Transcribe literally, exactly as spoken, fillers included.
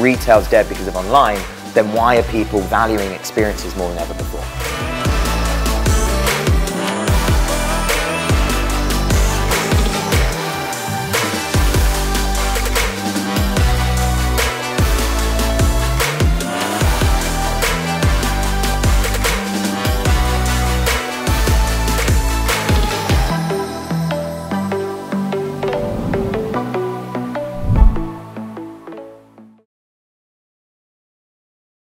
retail's dead because of online, then why are people valuing experiences more than ever before?